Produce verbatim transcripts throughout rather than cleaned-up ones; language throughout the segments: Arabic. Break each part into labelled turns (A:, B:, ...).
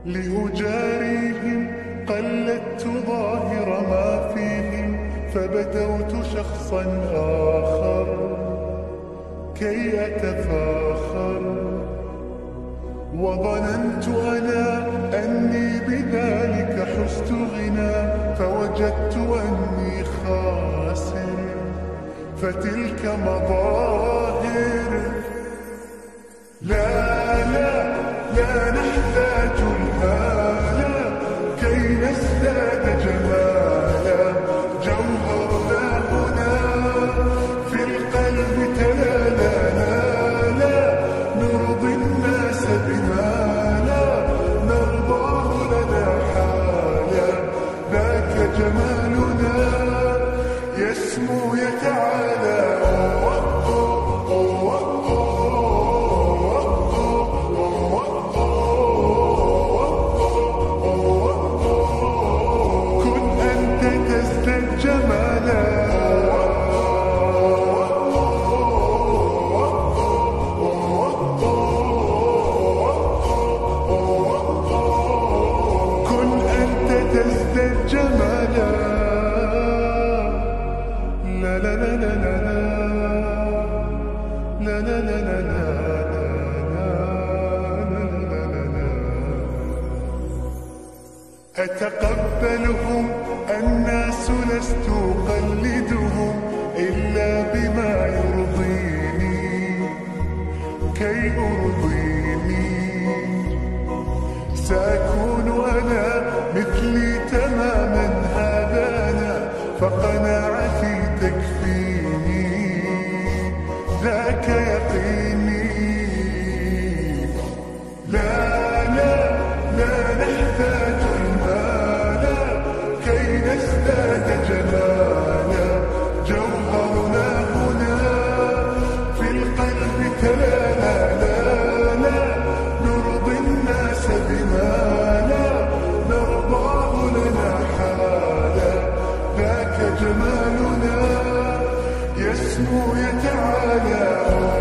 A: لأجاريهم قلدت ظاهر ما فيهم، فبدوت شخصا آخر كي أتفاخر، وظننت أنا أني بذلك حزت غنى، فوجدت أني خاسر، فتلك مظاهر. لا لا لا نحتاج المال كي نزداد جمالا، جوهرنا هنا في القلب تلالا، لا لا نرضي الناس بما لا نرضاه لنا حالا، ذاك جمالنا يسمو يتعالى. تزداد جمالا. لا لا لا لا لا لا لا لا لا لا. أتقبلهم الناس لست أقلدهم إلا بما يرضيني كي أرضيني، سأكون أنا مثلي تماما هذا أنا، فقناعتي تكفيني ذاك يقيني. لا لا لا نحتاج المال كي نزداد جمالا، جوهرنا هنا في القلب تلالا، لا لا نرضي الناس بما لا نرضاه لنا حالا، ذاك جمالنا يسمو يتعالى.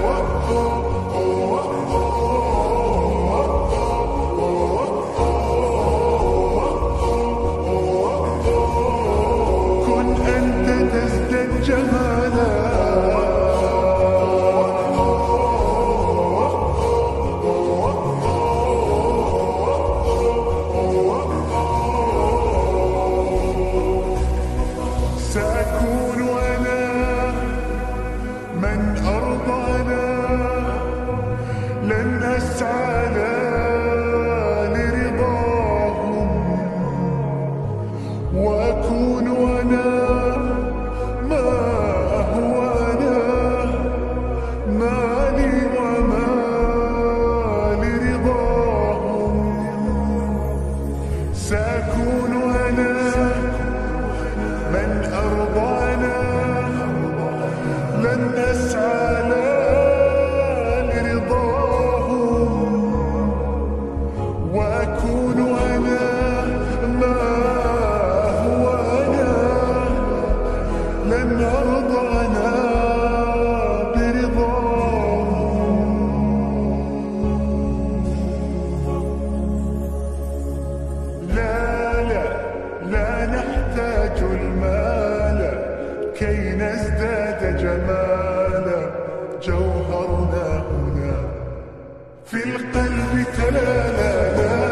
A: كن أنت تزداد جمالا. سأكون أنا من أرضانا، لن أسعى لرضاهم، وأكون أنا ما أهوانا، ما لي وما لرضاهم. سأكون أنا من أرضانا، لن أسعى لرضاهم، وأكون أنا ما هو أنا، لن أرضانا برضاهم. لا لا لا نحتاج المال كي نزداد جمالا، جوهرنا هنا في القلب تلالا.